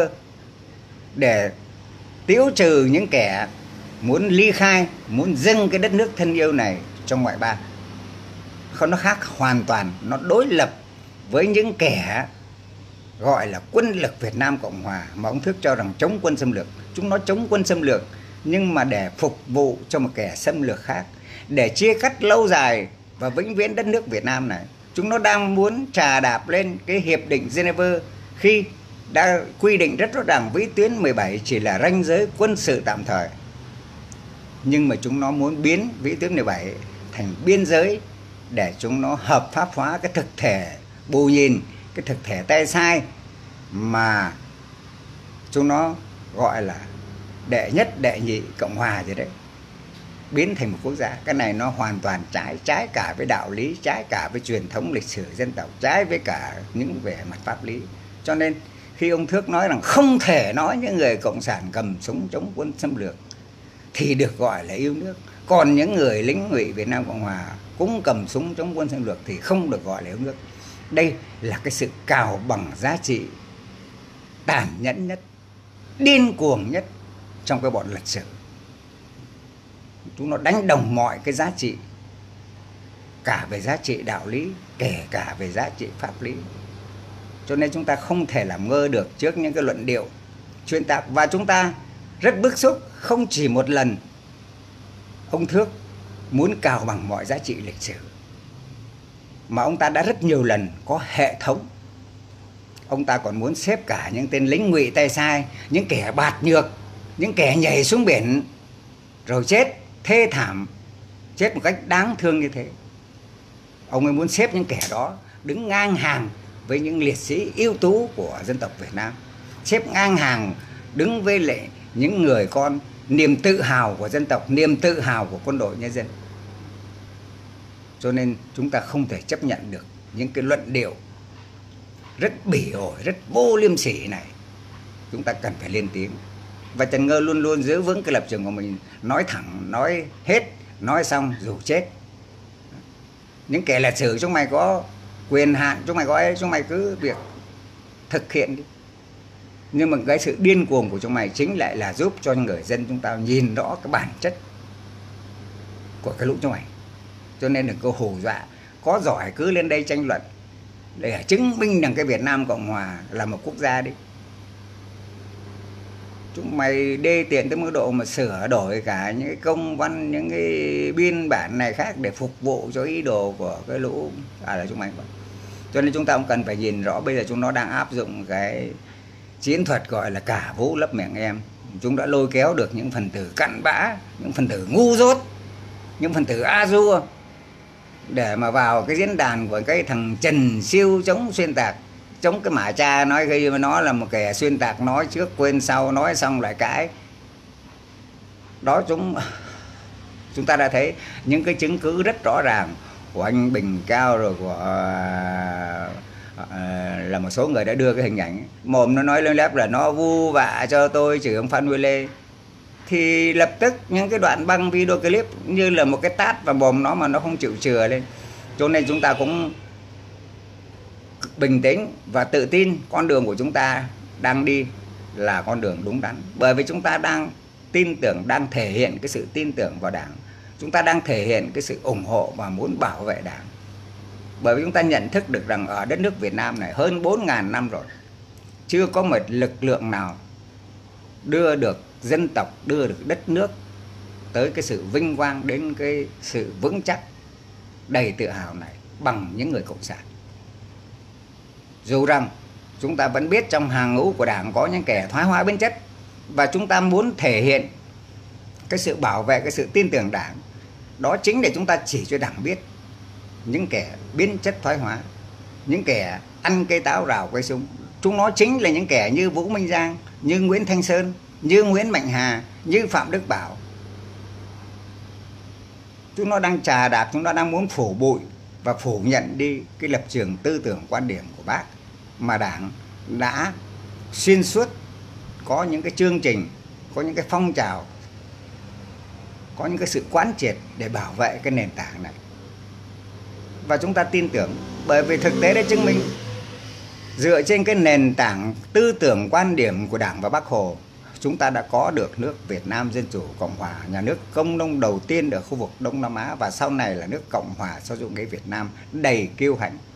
để tiêu trừ những kẻ muốn ly khai, muốn dâng cái đất nước thân yêu này cho ngoại bang. Không, nó khác hoàn toàn, nó đối lập với những kẻ gọi là quân lực Việt Nam Cộng Hòa mà ông Thước cho rằng chống quân xâm lược. Chúng nó chống quân xâm lược nhưng mà để phục vụ cho một kẻ xâm lược khác, để chia cắt lâu dài và vĩnh viễn đất nước Việt Nam này. Chúng nó đang muốn trà đạp lên cái Hiệp định Geneva khi đã quy định rất rõ ràng vĩ tuyến mười bảy chỉ là ranh giới quân sự tạm thời. Nhưng mà chúng nó muốn biến vĩ tuyến mười bảy thành biên giới để chúng nó hợp pháp hóa cái thực thể bù nhìn, cái thực thể tay sai mà chúng nó gọi là đệ nhất, đệ nhị, Cộng Hòa gì đấy, biến thành một quốc gia. Cái này nó hoàn toàn trái trái cả với đạo lý, trái cả với truyền thống lịch sử dân tộc, trái với cả những vẻ mặt pháp lý. Cho nên khi ông Thước nói rằng không thể nói những người cộng sản cầm súng chống quân xâm lược thì được gọi là yêu nước, còn những người lính ngụy Việt Nam Cộng Hòa cũng cầm súng chống quân xâm lược thì không được gọi là yêu nước. Đây là cái sự cào bằng giá trị tàn nhẫn nhất, điên cuồng nhất trong cái bọn lịch sử. Chúng nó đánh đồng mọi cái giá trị, cả về giá trị đạo lý, kể cả về giá trị pháp lý. Cho nên chúng ta không thể làm ngơ được trước những cái luận điệu xuyên tạc. Và chúng ta rất bức xúc, không chỉ một lần ông Thước muốn cào bằng mọi giá trị lịch sử, mà ông ta đã rất nhiều lần có hệ thống. Ông ta còn muốn xếp cả những tên lính ngụy tay sai, những kẻ bạt nhược, những kẻ nhảy xuống biển rồi chết thê thảm, chết một cách đáng thương như thế. Ông ấy muốn xếp những kẻ đó đứng ngang hàng với những liệt sĩ ưu tú của dân tộc Việt Nam, xếp ngang hàng đứng với lại những người con niềm tự hào của dân tộc, niềm tự hào của quân đội nhân dân. Cho nên chúng ta không thể chấp nhận được những cái luận điệu rất bỉ ổi, rất vô liêm sỉ này. Chúng ta cần phải lên tiếng. Và Trần Ngơ luôn luôn giữ vững cái lập trường của mình, nói thẳng, nói hết, nói xong dù chết. Những kẻ lịch sử chúng mày có quyền hạn, chúng mày có ấy, chúng mày cứ việc thực hiện đi. Nhưng mà cái sự điên cuồng của chúng mày chính lại là giúp cho người dân chúng ta nhìn rõ cái bản chất của cái lũ chúng mày. Cho nên đừng có hù dọa có giỏi cứ lên đây tranh luận để chứng minh rằng cái Việt Nam Cộng Hòa là một quốc gia đi. Chúng mày đê tiện tới mức độ mà sửa đổi cả những cái công văn, những cái biên bản này khác để phục vụ cho ý đồ của cái lũ à là chúng mày. Cho nên chúng ta cũng cần phải nhìn rõ bây giờ chúng nó đang áp dụng cái chiến thuật gọi là cả vũ lấp miệng em. Chúng đã lôi kéo được những phần tử cặn bã, những phần tử ngu dốt, những phần tử a dua để mà vào cái diễn đàn của cái thằng Trần Siêu chống xuyên tạc, chống cái mả cha, nói khi mà nó là một kẻ xuyên tạc, nói trước quên sau, nói xong lại cãi. Đó chúng chúng ta đã thấy những cái chứng cứ rất rõ ràng của anh Bình Cao rồi của uh, uh, là một số người đã đưa cái hình ảnh mồm nó nói lên lép là nó vu vạ cho tôi chửi ông Phan Huy Lê, thì lập tức những cái đoạn băng video clip như là một cái tát vào mồm nó mà nó không chịu chừa lên. Cho nên chúng ta cũng bình tĩnh và tự tin con đường của chúng ta đang đi là con đường đúng đắn, bởi vì chúng ta đang tin tưởng, đang thể hiện cái sự tin tưởng vào Đảng, chúng ta đang thể hiện cái sự ủng hộ và muốn bảo vệ Đảng. Bởi vì chúng ta nhận thức được rằng ở đất nước Việt Nam này hơn bốn nghìn năm rồi, chưa có một lực lượng nào đưa được dân tộc, đưa được đất nước tới cái sự vinh quang, đến cái sự vững chắc đầy tự hào này bằng những người cộng sản. Dù rằng chúng ta vẫn biết trong hàng ngũ của Đảng có những kẻ thoái hóa biến chất, và chúng ta muốn thể hiện cái sự bảo vệ, cái sự tin tưởng Đảng, đó chính để chúng ta chỉ cho Đảng biết những kẻ biến chất thoái hóa, những kẻ ăn cây táo rào cây súng. Chúng nó chính là những kẻ như Vũ Minh Giang, như Nguyễn Thanh Sơn, như Nguyễn Mạnh Hà, như Phạm Đức Bảo. Chúng nó đang chà đạp, chúng nó đang muốn phủ bụi và phủ nhận đi cái lập trường tư tưởng quan điểm của Bác mà Đảng đã xuyên suốt có những cái chương trình, có những cái phong trào, có những cái sự quán triệt để bảo vệ cái nền tảng này. Và chúng ta tin tưởng, bởi vì thực tế đã chứng minh dựa trên cái nền tảng tư tưởng quan điểm của Đảng và Bác Hồ, chúng ta đã có được nước Việt Nam Dân Chủ Cộng Hòa, nhà nước công nông đầu tiên ở khu vực Đông Nam Á, và sau này là nước Cộng Hòa xã hội chủ nghĩa Việt Nam đầy kiêu hãnh.